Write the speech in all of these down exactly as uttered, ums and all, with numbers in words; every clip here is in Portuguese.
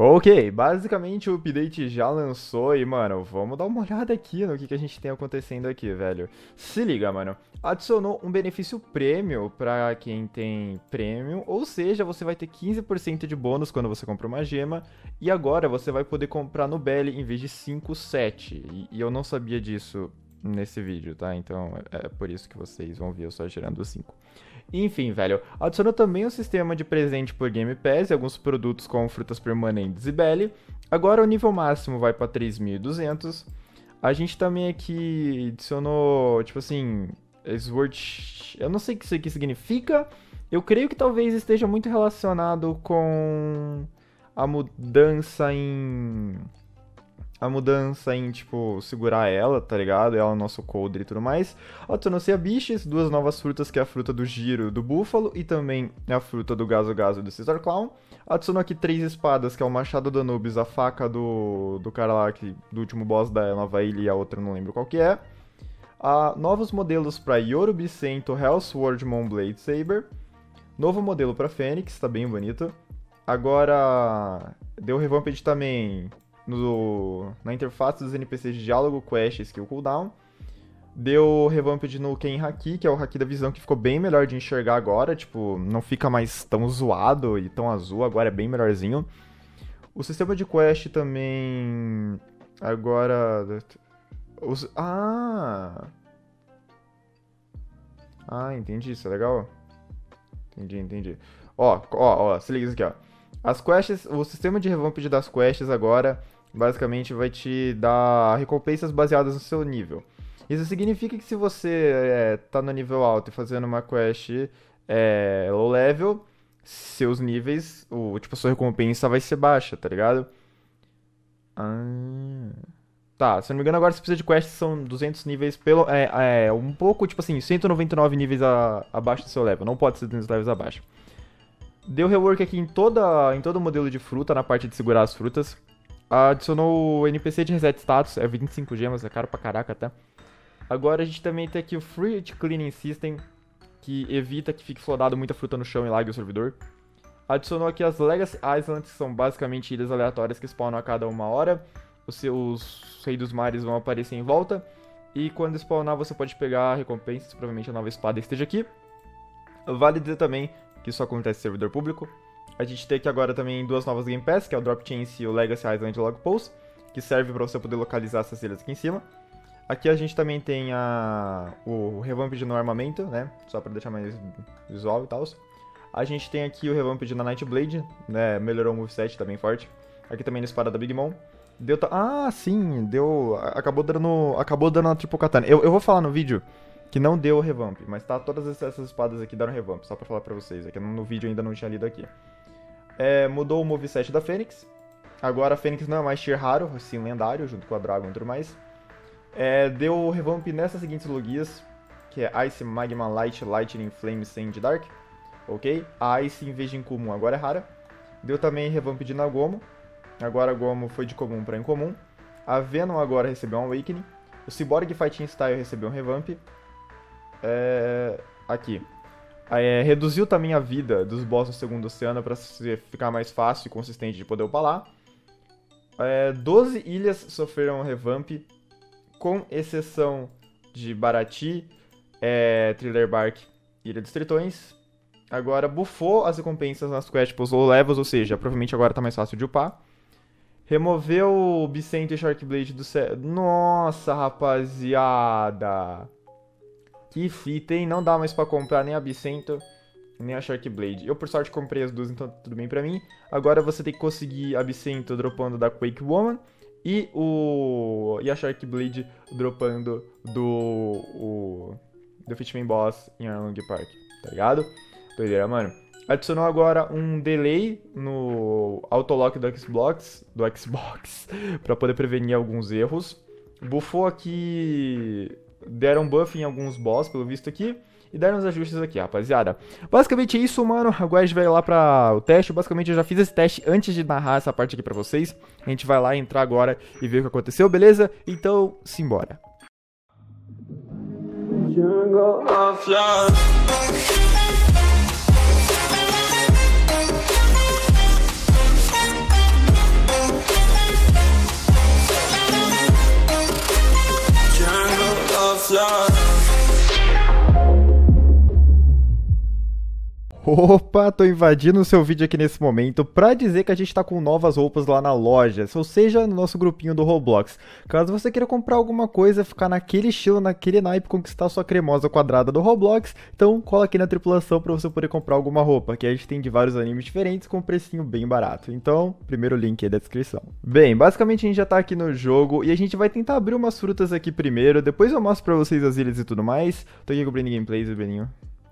Ok, basicamente o update já lançou e, mano, vamos dar uma olhada aqui no que, que a gente tem acontecendo aqui, velho. Se liga, mano. Adicionou um benefício prêmio pra quem tem prêmio, ou seja, você vai ter quinze por cento de bônus quando você compra uma gema, e agora você vai poder comprar no Belly em vez de cinco, sete. E, e eu não sabia disso nesse vídeo, tá? Então é por isso que vocês vão ver eu só gerando cinco. Enfim, velho, adicionou também um sistema de presente por Game Pass e alguns produtos com frutas permanentes e Belly. Agora o nível máximo vai pra três mil e duzentos. A gente também aqui adicionou, tipo assim, Sword... Eu não sei o que isso aqui significa. Eu creio que talvez esteja muito relacionado com a mudança em... A mudança em, tipo, segurar ela, tá ligado? Ela, nosso coldre e tudo mais. Adicionou-se a biches, duas novas frutas, que é a fruta do giro do búfalo e também a fruta do gaso gaso do Caesar Clown. Adicionou aqui três espadas, que é o machado do Anubis, a faca do, do cara lá, que, do último boss da Nova Ilha e a outra não lembro qual que é. Ah, novos modelos para Yoru Cento, Hellsword Moonblade Saber. Novo modelo para Fênix, tá bem bonito. Agora, deu revamped também... No, na interface dos N P Cs de diálogo, quest e skill cooldown. Deu revamped no Ken Haki, que é o Haki da visão, que ficou bem melhor de enxergar agora. Tipo, não fica mais tão zoado e tão azul, agora é bem melhorzinho. O sistema de quest também... Agora... Os, ah! Ah, entendi, isso é legal. Entendi, entendi. Ó, ó, ó, se liga isso aqui, ó. As quests, o sistema de revamped das quests agora, basicamente vai te dar recompensas baseadas no seu nível. Isso significa que se você é, tá no nível alto e fazendo uma quest é, low level, seus níveis, o, tipo, a sua recompensa vai ser baixa, tá ligado? Ah... Tá, se eu não me engano agora você precisa de quests, são duzentos níveis, pelo, é, é um pouco, tipo assim, cento e noventa e nove níveis a, abaixo do seu level, não pode ser duzentos levels abaixo. Deu rework aqui em, toda, em todo o modelo de fruta, na parte de segurar as frutas. Adicionou o N P C de reset status, é vinte e cinco gemas, é caro pra caraca até. Agora a gente também tem aqui o Fruit Cleaning System, que evita que fique flodado muita fruta no chão e lague o servidor. Adicionou aqui as Legacy Islands, que são basicamente ilhas aleatórias que spawnam a cada uma hora. Os seus Reis dos Mares vão aparecer em volta. E quando spawnar você pode pegar recompensas, provavelmente a nova espada esteja aqui. Vale dizer também que isso acontece em servidor público. A gente tem aqui agora também duas novas Game Pass, que é o Drop Chance e o Legacy Island Log Post, que serve para você poder localizar essas ilhas aqui em cima. Aqui a gente também tem a, o Revamped no armamento, né, só para deixar mais visual e tal. A gente tem aqui o Revamped na Nightblade, né, melhorou o moveset, tá bem forte. Aqui também na espada da Big Mom. Deu ta... Ah, sim, deu... Acabou dando, acabou dando a Triple Katana. Eu, eu vou falar no vídeo que não deu revamp, mas tá, todas essas espadas aqui deram revamp, só pra falar pra vocês, é que no vídeo ainda não tinha lido aqui. É, mudou o moveset da Fênix, agora a Fênix não é mais tier raro, sim lendário, junto com a Dragon e tudo mais. É, deu revamp nessas seguintes logias, que é Ice, Magma, Light, Lightning, Flame, Sand, Dark, ok? A Ice em vez de incomum agora é rara. Deu também revamp de Nagomo, agora a Gomo foi de comum pra incomum. A Venom agora recebeu um Awakening, o Cyborg Fighting Style recebeu um revamp. É... Aqui. É, reduziu também a vida dos boss do segundo oceano para ficar mais fácil e consistente de poder upar lá. É, doze ilhas sofreram revamp, com exceção de Barati, é, Thriller Bark e Ilha dos Tritões. Agora buffou as recompensas nas quests low levels, ou seja, provavelmente agora tá mais fácil de upar. Removeu o Bicento e Sharkblade do céu. Nossa, rapaziada! Que fita, hein? Não dá mais pra comprar nem a Bicento, nem a Sharkblade. Eu, por sorte, comprei as duas, então tudo bem pra mim. Agora você tem que conseguir a Bicento dropando da Quake Woman e, o... e a Sharkblade dropando do... O... do Fitman Boss em Arlong Park, tá ligado? Doideira, mano. Adicionou agora um delay no autolock do Xbox, do Xbox pra poder prevenir alguns erros. Buffou aqui... Deram buff em alguns boss, pelo visto aqui. E deram os ajustes aqui, rapaziada. Basicamente é isso, mano. Agora a gente vai lá pra o teste. Basicamente eu já fiz esse teste antes de narrar essa parte aqui pra vocês. A gente vai lá entrar agora e ver o que aconteceu, beleza? Então, simbora. Jungle of Love. Opa, tô invadindo o seu vídeo aqui nesse momento pra dizer que a gente tá com novas roupas lá na loja, ou seja, no nosso grupinho do Roblox. Caso você queira comprar alguma coisa, ficar naquele estilo, naquele naipe, conquistar sua cremosa quadrada do Roblox, então cola aqui na tripulação pra você poder comprar alguma roupa, que a gente tem de vários animes diferentes com um precinho bem barato. Então, primeiro link aí da descrição. Bem, basicamente a gente já tá aqui no jogo e a gente vai tentar abrir umas frutas aqui primeiro, depois eu mostro pra vocês as ilhas e tudo mais. Tô aqui com o Breno Gameplays, o Beninho.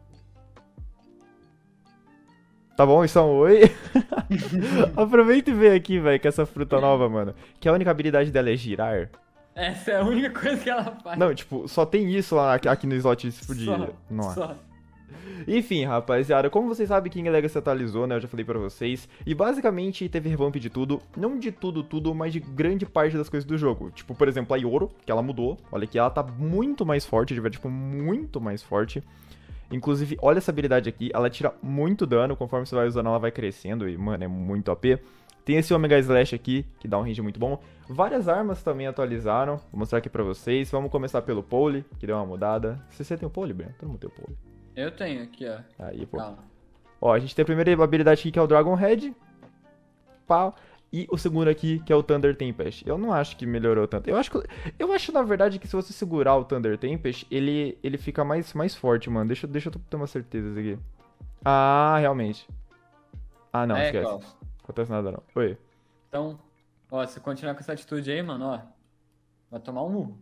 Tá bom, isso é um oi. Aproveita e vem aqui, velho, com essa fruta nova, mano. Que a única habilidade dela é girar. Essa é a única coisa que ela faz. Não, tipo, só tem isso lá aqui no slot de explodir. Nossa. Só. Enfim, rapaziada, como vocês sabem, King Legacy atualizou, né? Eu já falei pra vocês. E basicamente teve revamp de tudo. Não de tudo, tudo, mas de grande parte das coisas do jogo. Tipo, por exemplo, a Yoro, que ela mudou. Olha aqui, ela tá muito mais forte, de verdade, tipo, muito mais forte. Inclusive, olha essa habilidade aqui, ela tira muito dano, conforme você vai usando ela vai crescendo e, mano, é muito A P. Tem esse Omega Slash aqui, que dá um range muito bom. Várias armas também atualizaram, vou mostrar aqui pra vocês. Vamos começar pelo Pole, que deu uma mudada. Se você tem o Pole, Breno? Todo mundo tem o Pole. Eu tenho aqui, ó. Aí, pô. Calma. Ó, a gente tem a primeira habilidade aqui, que é o Dragon Head. Pau. E o segundo aqui, que é o Thunder Tempest. Eu não acho que melhorou tanto. Eu acho, que, eu acho na verdade, que se você segurar o Thunder Tempest, ele, ele fica mais, mais forte, mano. Deixa, deixa eu ter uma certeza aqui. Ah, realmente. Ah, não, é, esquece. Klaus. Não acontece nada, não. Oi. Então, ó, se continuar com essa atitude aí, mano, ó, vai tomar um murro.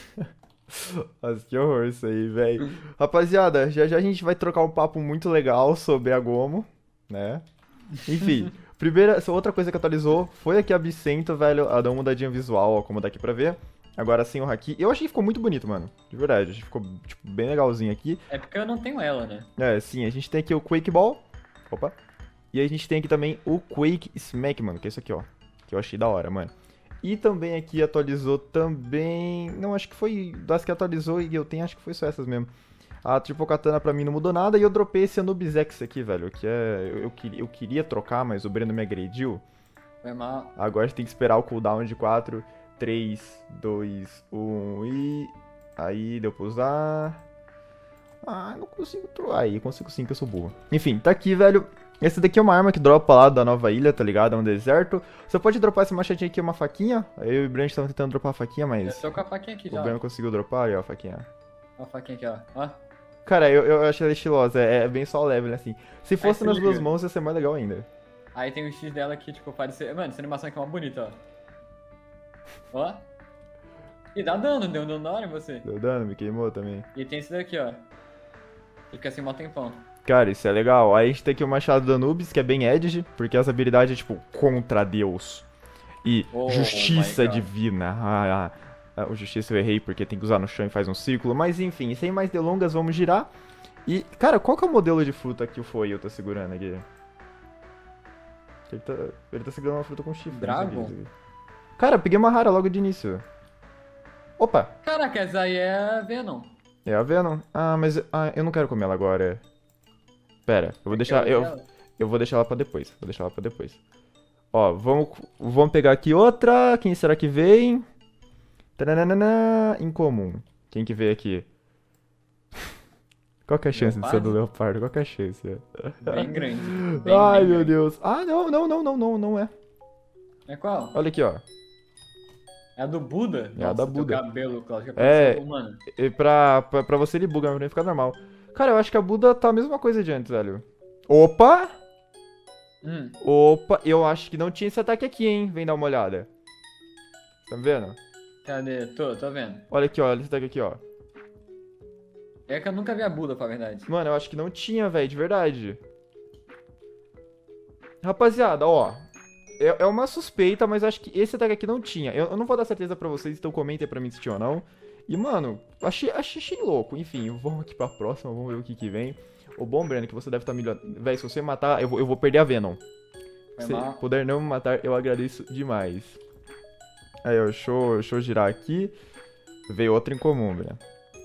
Nossa, que horror isso aí, velho. Rapaziada, já já a gente vai trocar um papo muito legal sobre a Gomo, né? Enfim... Primeira, outra coisa que atualizou foi aqui a Bicento, velho. Ela deu uma mudadinha visual, ó, como dá aqui pra ver. Agora sem o Haki. Eu achei que ficou muito bonito, mano. De verdade, achei que ficou, tipo, bem legalzinho aqui. É porque eu não tenho ela, né? É, sim, a gente tem aqui o Quake Ball. Opa. E a gente tem aqui também o Quake Smack, mano, que é isso aqui, ó. Que eu achei da hora, mano. E também aqui atualizou também... Não, acho que foi das que atualizou e eu tenho, acho que foi só essas mesmo. A Triple Katana pra mim não mudou nada e eu dropei esse Anubis X aqui, velho, que é... Eu, eu, queria, eu queria trocar, mas o Breno me agrediu. Foi mal. Agora a gente tem que esperar o cooldown de quatro, três, dois, um e... Aí, deu pra usar... Ah, não consigo trocar. Aí, consigo sim, que eu sou burro. Enfim, tá aqui, velho. Esse daqui é uma arma que dropa lá da nova ilha, tá ligado? É um deserto. Você pode dropar esse machadinho aqui, uma faquinha. Eu e o Breno estavam tentando dropar a faquinha, mas... Eu tô com a faquinha aqui o já. Breno conseguiu dropar, aí, ó, a faquinha. Ó a faquinha aqui, ó. Ó. Cara, eu, eu achei ela estilosa, é, é bem só level, assim. Se fosse Aí, nas se duas liga. mãos, ia ser mais legal ainda. Aí tem o X dela aqui, tipo, parece... Mano, essa animação aqui é uma bonita, ó. Ó. E dá dano, deu dano da hora em você. Deu dano, me queimou também. E tem esse daqui, ó. Fica assim mó tempão. Cara, isso é legal. Aí a gente tem aqui o Machado do Anubis, que é bem edge, porque essa habilidade é tipo contra Deus. E Oh, justiça my God. divina. Ah, ah. Ah, o justiça eu errei porque tem que usar no chão e faz um círculo. Mas enfim, sem mais delongas, vamos girar. E, cara, qual que é o modelo de fruta que o Foil tá segurando aqui? Ele tá, ele tá segurando uma fruta com chifre. não sei o que é Dragon? isso aqui. Cara, peguei uma rara logo de início. Opa! Caraca, essa aí é a Venom. É a Venom? Ah, mas ah, eu não quero comer ela agora. Pera, eu vou deixar. Eu, Ela? eu vou deixar ela pra depois. Vou deixar ela pra depois. Ó, vamos, vamos pegar aqui outra. Quem será que vem? Taranana, incomum. Quem que veio aqui? Qual que é a chance de ser do leopardo? Qual que é a chance? Bem grande. Bem, Ai, bem meu grande. Deus. Ah, não, não, não, não, não, não é. É qual? Olha aqui, ó. É a do Buda? É a da Nossa, Buda. Teu cabelo, Cláudio. É. Mano. E pra, pra, pra você ele buga, pra mim fica normal. Cara, eu acho que a Buda tá a mesma coisa de antes, velho. Opa! Hum. Opa, eu acho que não tinha esse ataque aqui, hein? Vem dar uma olhada. Tá vendo? Cadê? Tô, tô vendo. Olha aqui, ó. Esse ataque aqui, ó. É que eu nunca vi a Buda, pra verdade. Mano, eu acho que não tinha, velho, de verdade. Rapaziada, ó. É, é uma suspeita, mas acho que esse ataque aqui não tinha. Eu, eu não vou dar certeza pra vocês, então comentem pra mim se tinha ou não. E, mano, achei, achei, achei louco. Enfim, vamos aqui pra próxima, vamos ver o que que vem. O bom, Breno, que você deve estar melhor. Véi, se você matar, eu vou, eu vou perder a Venom. Foi Se mal. puder não me matar, eu agradeço demais. Aí, ó, deixa eu, deixa eu girar aqui. Veio outro em comum, Breno.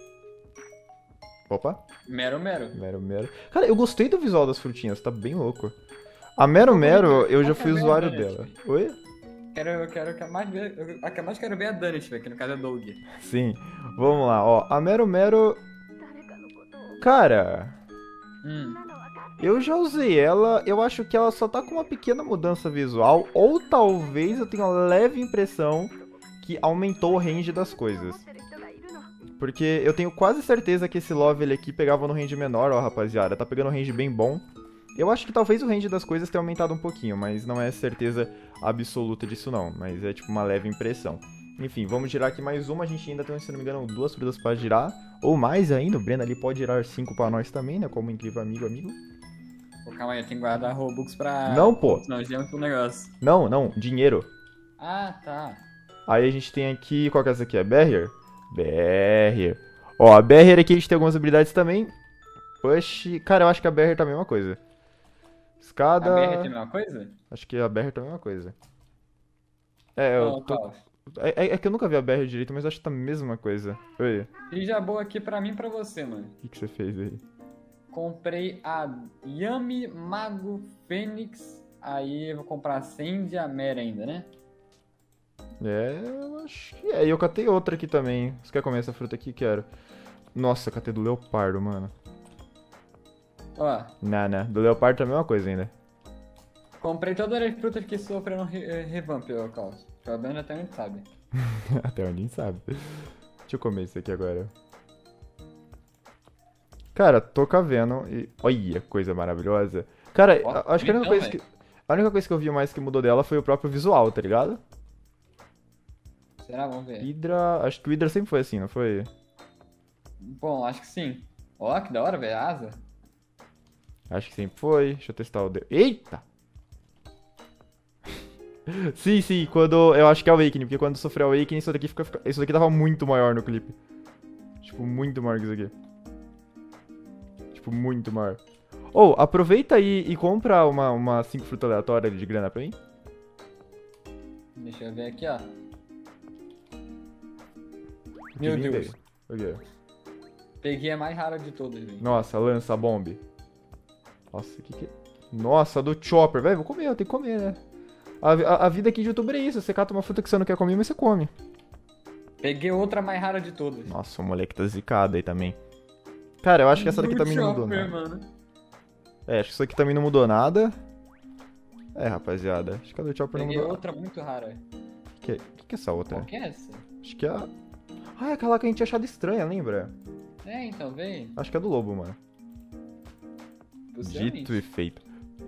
Opa. Mero, mero. Mero Mero. Cara, eu gostei do visual das frutinhas, tá bem louco. A Mero Mero, eu já fui usuário dela. Oi? Quero, eu quero que a mais ver. eu- A que eu mais quero ver é a Dante, velho, que no caso é Doug. Sim. Vamos lá, ó. A Mero Mero. Cara, Hum. Eu já usei ela, eu acho que ela só tá com uma pequena mudança visual, ou talvez eu tenha uma leve impressão que aumentou o range das coisas. Porque eu tenho quase certeza que esse Lovely aqui pegava no range menor, ó rapaziada, tá pegando um range bem bom. Eu acho que talvez o range das coisas tenha aumentado um pouquinho, mas não é certeza absoluta disso não, mas é tipo uma leve impressão. Enfim, vamos girar aqui mais uma, a gente ainda tem, se não me engano, duas frutas pra girar, ou mais ainda, o Breno ali pode girar cinco pra nós também, né, como incrível amigo, amigo. Pô, calma aí, eu tenho que guardar Robux pra... Não, pô. Não, gema pro negócio. Não, não, dinheiro. Ah, tá. Aí a gente tem aqui, qual que é essa aqui? É Barrier? Barrier. Ó, a Barrier aqui a gente tem algumas habilidades também. Push. Cara, eu acho que a Barrier tá a mesma coisa. Escada. A B R tem a mesma coisa? Acho que a Barrier tá a mesma coisa. É, eu Não, tô... qual? é, é que eu nunca vi a Barrier direito, mas eu acho que tá a mesma coisa. Oi, E já boa aqui pra mim e pra você, mano. o que, que você fez aí? Comprei a Yami Mago Fênix. Aí eu vou comprar a Sandy e a Mera ainda, né? É, eu acho que é. E eu catei outra aqui também. Você quer comer essa fruta aqui? Quero. Nossa, eu catei do leopardo, mano. Ó, Não, não. Do leopardo tá a mesma coisa ainda. comprei todas as frutas que sofreram re eh, revamp, ô Carlos. Pelo menos até onde sabe. Até onde sabe. Deixa eu comer isso aqui agora. Cara, tô cavendo e... Olha, coisa maravilhosa. Cara, Ó, a- acho que a única, então, coisa que a única coisa que eu vi mais que mudou dela foi o próprio visual, tá ligado? Será? Vamos ver. Hydra... Acho que o Hydra sempre foi assim, não foi? Bom, acho que sim. Ó, que da hora, velho. Asa. Acho que sempre foi. Deixa eu testar o... De... Eita! Sim, sim, quando... Eu acho que é o Awakening, porque quando sofreu o Awakening, isso daqui, fica... fica- isso daqui tava muito maior no clipe. Tipo, muito maior que isso aqui. Tipo, muito maior. Ou, aproveita aí e compra uma, uma cinco fruta aleatória de grana pra mim. Deixa eu ver aqui, ó. Que Meu vim Deus. daí. O quê? Peguei a mais rara de todas, velho. Nossa, lança bomb. Nossa, que que... Nossa, do Chopper. Velho, vou comer, eu tenho que comer, né? A, a, a vida aqui de youtuber é isso. Você cata uma fruta que você não quer comer, mas você come. Peguei outra mais rara de todas. Nossa, o moleque tá zicado aí também. Cara, eu acho que essa daqui Do também não mudou Chopper, nada. mano. É, acho que isso aqui também não mudou nada. É, rapaziada. Acho que a do Chopper não Peguei mudou nada. outra muito rara. O que, que, que é essa outra? Qual que é essa? Acho que é a... Ah, é aquela que a gente tinha achado estranha, lembra? É, então, vem. Acho que é do lobo, mano. Possivelmente. Dito e feito.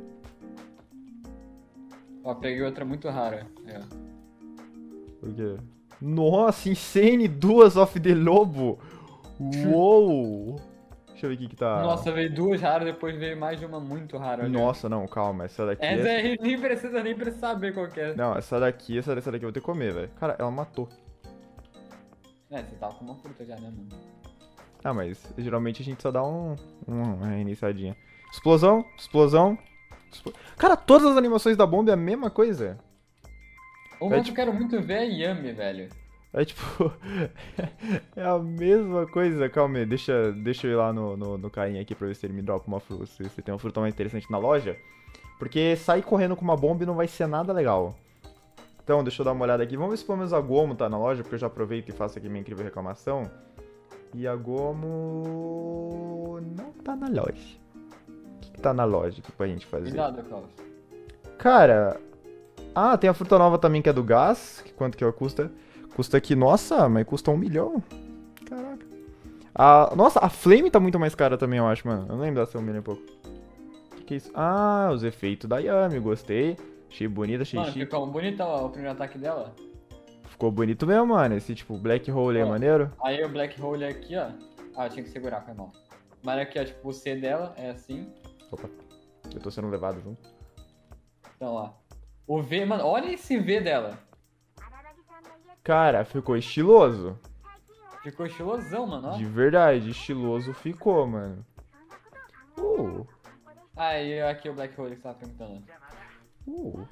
Ó, peguei outra muito rara. É. Por quê? Nossa, Insane, duas of the lobo. Uou. Deixa eu ver o que que tá... Nossa, veio duas raras, depois veio mais de uma muito rara. olha. Nossa, não, calma. Essa daqui Essa é... aí nem precisa nem pra saber qual que é. Não, essa daqui, essa, essa daqui eu vou ter que comer, velho. Cara, ela matou. É, você tava com uma fruta já, né, mano? Ah, mas geralmente a gente só dá um, um uma reiniciadinha. Explosão, explosão. expl- Cara, todas as animações da bomba é a mesma coisa. Uma É que eu quero muito ver é Yami, velho. É tipo. É a mesma coisa. Calma aí, deixa, deixa eu ir lá no, no, no carinha aqui pra ver se ele me dropa uma fruta. Se, se tem uma fruta mais interessante na loja. Porque sair correndo com uma bomba não vai ser nada legal. Então, deixa eu dar uma olhada aqui. Vamos ver se pelo menos a Gomo tá na loja, porque eu já aproveito e faço aqui minha incrível reclamação. E a Gomo não tá na loja. O que, que tá na loja aqui pra gente fazer? Cuidado, Klaus. Cara. Ah, tem a fruta nova também que é do gás. Que quanto que ela custa? Custa aqui, nossa, mas custa um milhão. Caraca. A, nossa, a Flame tá muito mais cara também, eu acho, mano. Eu não lembro dessa um milhão e pouco. O que, que é isso? Ah, os efeitos da Yami, gostei. Achei bonita, achei Mano, chique. ficou bonito ó, o primeiro ataque dela. Ficou bonito mesmo, mano. Esse tipo Black Hole é Ó. maneiro. Aí o Black Hole aqui, ó. Ah, eu tinha que segurar, foi mal. Mas aqui, ó, tipo, o C dela é assim. Opa, eu tô sendo levado junto. Então, ó. O V, mano, olha esse V dela. Cara, ficou estiloso. Ficou estilosão, mano, ó. De verdade, estiloso ficou, mano. Uh, Aí, aqui o Black Hole que você tava perguntando. uh.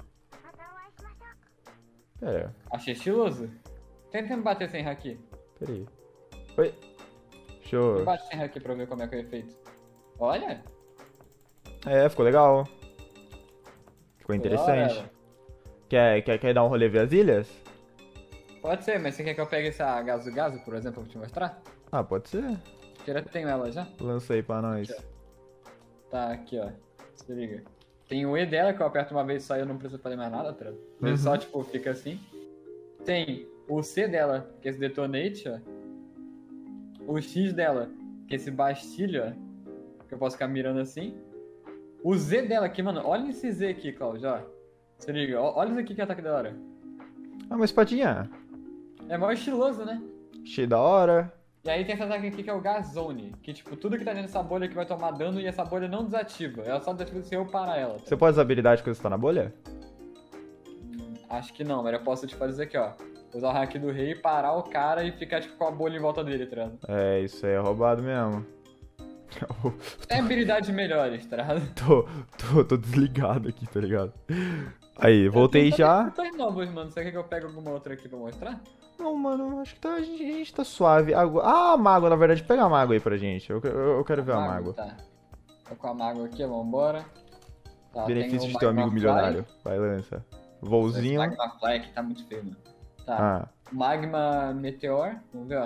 Pera, Achei estiloso. Tenta me bater sem haki. peraí. Oi. Deixa eu... Me bate sem haki pra eu ver como é que é o efeito. Olha. É, ficou legal. Ficou Da interessante. hora. Quer, quer, quer dar um rolê ver as ilhas? Pode ser, mas você quer que eu pegue essa Gazu Gazu, por exemplo, pra te mostrar? Ah, pode ser. Direto tenho ela já. Lança aí pra nós. Tá, aqui, ó. Se liga. Tem o E dela, que eu aperto uma vez só e eu não preciso fazer mais nada, tá? Ele Uhum. só, tipo, fica assim. Tem o C dela, que é esse Detonate, ó. O X dela, que é esse Bastille, ó. Que eu posso ficar mirando assim. O Z dela aqui, mano. Olha esse Z aqui, Cláudio, ó. Se liga, ó, olha isso aqui que é ataque da hora. Ah, uma espadinha. É mó estiloso, né? Cheio da hora. E aí tem essa ataque aqui que é o Gazone. Que, tipo, tudo que tá dentro dessa bolha aqui vai tomar dano e essa bolha não desativa. Ela só desativa se eu parar ela. Tá? Você pode usar habilidade quando você tá na bolha? Acho que não, mas eu posso te fazer aqui, ó. Usar o hack do rei, parar o cara e ficar, tipo, com a bolha em volta dele, tá ligado? É, isso aí é roubado mesmo. Tem habilidades melhores, tá ligado? tô, tô, tô desligado aqui, tá ligado? Aí, voltei Eu tô- já. Eu tô em novos, mano. Você quer que eu pegue alguma outra aqui pra mostrar? Não, mano, acho que tá, a, gente, a gente tá suave. Água. Ah, mago, na verdade, pega a mago aí pra gente. Eu, eu, eu quero ver a mago. Tá. Tô com a mago aqui, vambora. Tá, Benefício tem o de ter um amigo Magma Fly. milionário. Vai, lança. Esse Voozinho. Magma Fly aqui tá muito feio, mano. Tá. Ah, Magma Meteor. Vamos ver, ó.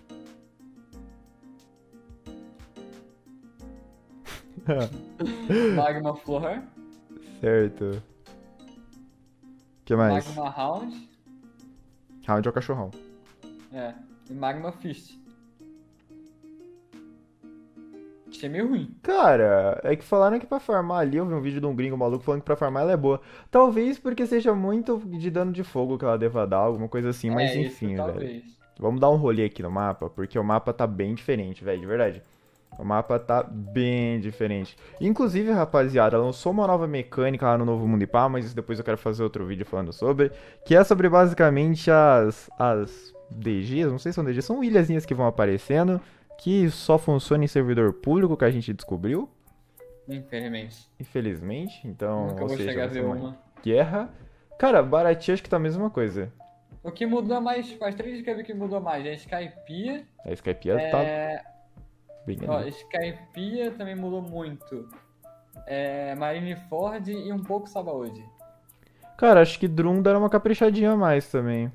Magma Floor. certo. O que mais? Magma Round. Round é o cachorrão. É. E Magma Fist. Achei meio ruim. Cara, é que falaram que pra farmar ali, eu vi um vídeo de um gringo maluco falando que pra farmar ela é boa. Talvez porque seja muito de dano de fogo que ela deva dar, alguma coisa assim, mas é, enfim, isso, velho. talvez. Vamos dar um rolê aqui no mapa, porque o mapa tá bem diferente, velho, de verdade. O mapa tá bem diferente. Inclusive, rapaziada, lançou uma nova mecânica lá no Novo Mundo Ipá, mas isso depois eu quero fazer outro vídeo falando sobre. Que é sobre basicamente as, as D Gs, não sei se são D Gs, são ilhazinhas que vão aparecendo, que só funcionam em servidor público, que a gente descobriu, Infelizmente. infelizmente. Então, Nunca ou vou seja, chegar a vai ver ser uma uma. guerra. Cara, baratinho acho que tá a mesma coisa. O que mudou mais, as três que eu vi que mudou mais, é Skypiea, A Skypiea tá é... bem Ó, ali. Skypiea também mudou muito. É... Marineford e um pouco Sabaody. Cara, acho que Drum deram uma caprichadinha a mais também.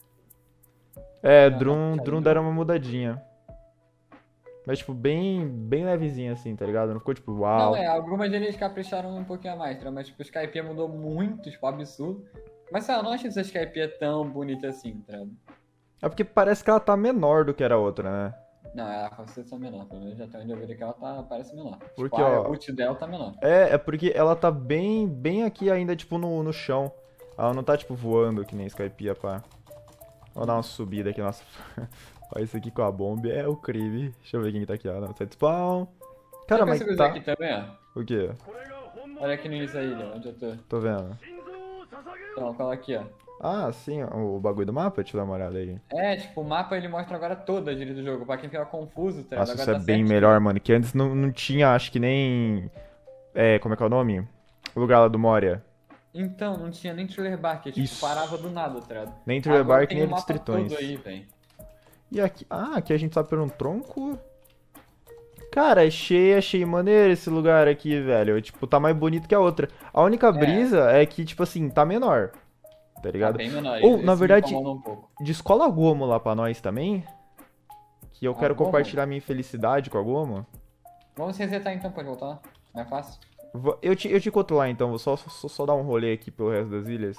É, Ah, Drum, caprichadinha. Drum deram uma mudadinha. Mas, tipo, bem, bem levezinha assim, tá ligado? Não ficou tipo, uau. Não, é, algumas eles capricharam um pouquinho a mais, tá? Mas tipo, o Skypiea mudou muito, tipo, absurdo. Mas sei lá, eu não acho essa Skypiea tão bonita assim, tá? ligado? É porque parece que ela tá menor do que era a outra, né? Não, ela com certeza é menor, pelo menos até onde eu vi que ela tá, parece menor. Porque, tipo, a ó, ult dela tá menor. É, é porque ela tá bem, bem aqui ainda, tipo, no, no chão. Ela não tá, tipo, voando que nem Skypiea, pá. Vamos dar uma subida aqui, nossa. Olha isso aqui com a bomba, é o crime. Deixa eu ver quem que tá aqui, ó. Não, side spawn. Cara, Deixa mas eu ver se tá... aqui também, ó. O quê? Olha aqui no início da ilha, onde eu tô. Tô vendo. Então, cola aqui, ó. Ah, sim, o bagulho do mapa, deixa eu dar uma olhada aí. É, tipo, o mapa ele mostra agora toda a ilha do jogo, pra quem fica confuso, tá? ligado? Nossa, Agora isso é tá bem certinho. melhor, mano. Que antes não, não tinha, acho que nem... É, como é que é o nome? O lugar lá do Moria. Então, não tinha nem Thriller Bark, tipo, Isso. parava do nada, tá? ligado? Nem Thriller Agora Bark, tem nem o dos mapa Tritões. todo aí, velho. E aqui... Ah, aqui a gente tá por um tronco. Cara, achei, achei maneiro esse lugar aqui, velho. Tipo, tá mais bonito que a outra. A única brisa é, que, tipo assim, tá menor. Tá Tá ligado? bem menor. Ou, isso na me verdade, incomoda um pouco. descola a Gomo lá pra nós também. Que eu A quero Gomo? compartilhar minha felicidade com a Gomo. Vamos resetar então, pode voltar? Não é fácil? Vou- Eu te, eu te encontro lá então, vou só, só, só dar um rolê aqui pelo resto das ilhas.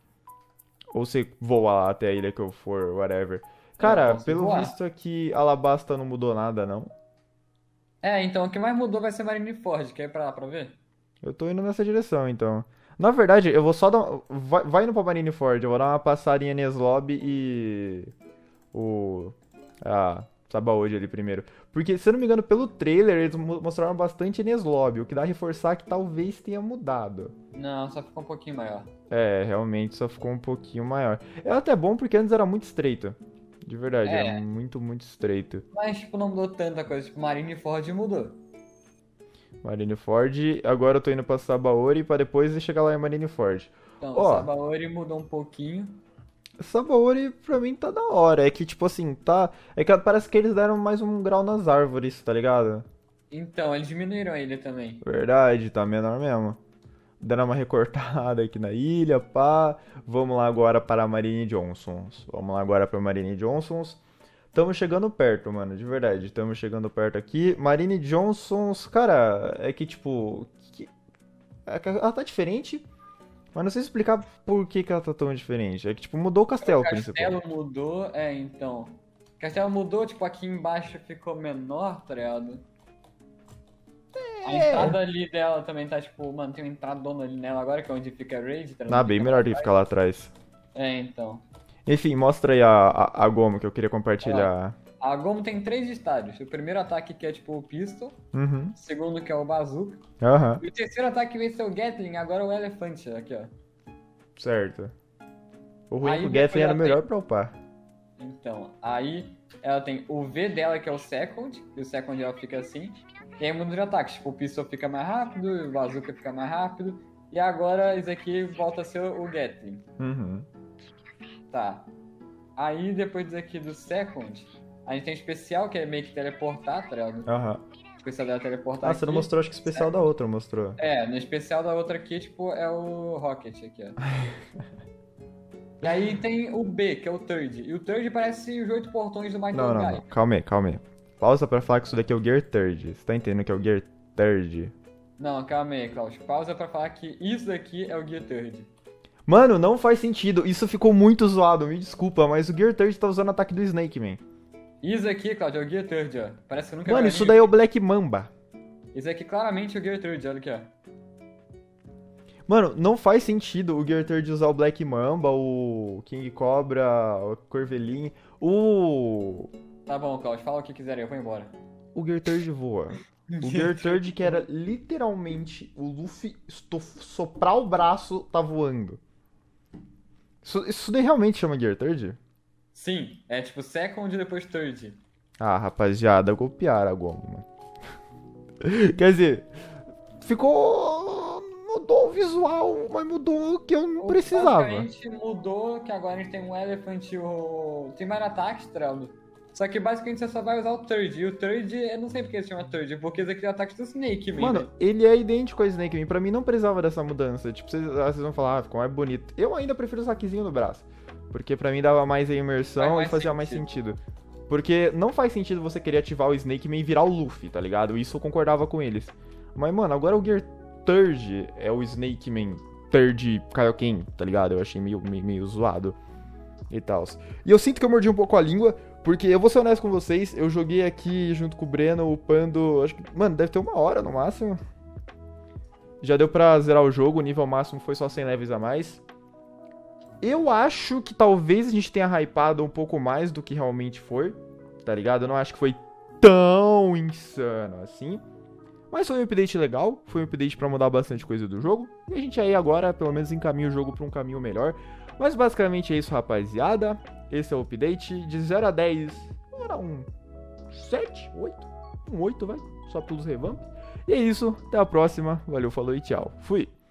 Ou você voa lá até a ilha que eu for, whatever. Cara, posso pelo voar. visto aqui, Alabasta não mudou nada, não. É, então o que mais mudou vai ser Marineford. Quer ir pra lá pra ver? Eu tô indo nessa direção, então. Na verdade, eu vou só dar. um- Vai, vai indo pra Marineford, eu vou dar uma passadinha em Neslob e. O. Ah, Sabaody ali primeiro. Porque, se eu não me engano, pelo trailer, eles mo- mostraram bastante Neslob, o que dá a reforçar que talvez tenha mudado. Não, só ficou um pouquinho maior. É, realmente só ficou um pouquinho maior. É até bom porque antes era muito estreito. De verdade, É. era muito, muito estreito. Mas, tipo, não mudou tanta coisa. Tipo, Marineford mudou. Marineford, agora eu tô indo pra Sabaody pra depois chegar lá em Marineford. Então, Ó. Sabaody mudou um pouquinho. Sabaody pra mim tá da hora. É que, tipo assim, tá. É que parece que eles deram mais um grau nas árvores, tá ligado? Então, eles diminuíram a ilha também. Verdade, tá menor mesmo. Dando uma recortada aqui na ilha, pá. Vamos lá agora para a Marine Johnsons. Vamos lá agora para a Marine Johnsons. Estamos chegando perto, mano, de verdade. Estamos chegando perto aqui. Marine Johnsons, cara, é que tipo. que- é que ela tá diferente, mas não sei explicar por que, que ela tá tão diferente. É que, tipo, mudou o castelo, O principal. castelo mudou, é, então. O castelo mudou, tipo, aqui embaixo ficou menor, tá ligado? A É. entrada ali dela também tá, tipo, mano, tem uma entradona ali nela agora, que é onde fica a raid. Tá Ah, bem melhor do que ficar lá atrás. É, então. Enfim, mostra aí a, a, a Gomo que eu queria compartilhar. A Gomu tem três estádios. O primeiro ataque que é, tipo, o pistol. Uhum. O segundo que é o bazooka. Aham, E o terceiro ataque vai ser o Gatling, agora o elefante, aqui, ó. certo. O ruim é Aí que o depois Gatling era ela melhor pra upar. Então, aí ela tem o V dela, que é o second, e o second ela fica assim. E aí muda de ataque, tipo, o pistol fica mais rápido, o bazooka fica mais rápido. E agora isso aqui volta a ser o Gatling. Uhum. Tá. Aí depois disso aqui do second, a gente tem o especial, que é meio que teleportar, tá ligado? Aham. O especial dela é teleportar Ah, você não aqui. mostrou, acho que o especial da outra mostrou. É, no especial da outra aqui, tipo, é o Rocket aqui, ó. E aí tem o B, que é o Third. E o Third parece os oito portões do Michael Não, não, Guy. não. Calma aí, calma aí. Pausa pra falar que isso daqui é o Gear Third. Você tá entendendo que é o Gear Third? Não, calma aí, Klaus. Pausa pra falar que isso daqui é o Gear Third. Mano, não faz sentido. Isso ficou muito zoado, me desculpa, mas o Gear Third tá usando o ataque do Snake, man. Isso aqui, Klaus, é o Gear Third, ó. Parece que eu nunca Mano, vi isso anime. daí é o Black Mamba. Isso aqui claramente é o Gear Third, olha aqui, ó. Mano, não faz sentido o Gear Third usar o Black Mamba, o King Cobra, o Corvelin, o... Tá bom, Klaus, fala o que quiser aí, eu vou embora. O Gear Third voa. O Gear Third que era literalmente o Luffy estof- soprar o braço, tá voando. Isso, isso daí realmente chama Gear Third? Sim, é tipo second e depois third. Ah, rapaziada, copiaram a Gomu, mano. Quer dizer, ficou... Mudou o visual, mas mudou o que eu não precisava. Basicamente mudou que agora a gente tem um Elephant e o... Tem mais ataques, Trello. Só que basicamente você só vai usar o Third. E o Third, eu não sei porque se chama Third, porque esse aqui é o ataque do Snake, mesmo. Mano, ele é idêntico ao Snake Man. Pra mim não precisava dessa mudança. Tipo, vocês, ah, vocês vão falar, ah, ficou mais bonito. Eu ainda prefiro o saquezinho no braço. Porque pra mim dava mais a imersão Faz e mais fazia mais sentido. Porque não faz sentido você querer ativar o Snake Man e virar o Luffy, tá ligado? Isso eu concordava com eles. Mas, mano, agora o Gear Third é o Snake Man Third Kaioken, tá ligado? Eu achei meio, meio, meio zoado e tal. E eu sinto que eu mordi um pouco a língua, porque eu vou ser honesto com vocês, eu joguei aqui junto com o Breno, upando, acho que, mano, deve ter uma hora no máximo. Já deu pra zerar o jogo, o nível máximo foi só cem levels a mais. Eu acho que talvez a gente tenha hypado um pouco mais do que realmente foi, tá ligado? Eu não acho que foi tão insano assim. Mas foi um update legal, foi um update pra mudar bastante coisa do jogo. E a gente aí agora, pelo menos, encaminha o jogo pra um caminho melhor. Mas basicamente é isso, rapaziada. Esse é o update. De zero a dez, era um sete, oito? Um oito, vai. Só pelos revamp. E é isso, até a próxima. Valeu, falou e tchau. Fui.